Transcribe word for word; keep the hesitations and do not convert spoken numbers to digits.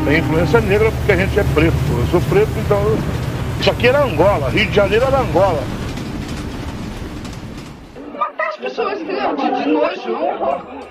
Tem influência negra porque a gente é preto. Eu sou preto, então... Isso aqui era Angola, Rio de Janeiro era Angola. Matar as pessoas, entendeu? De, de nojo, é um horror.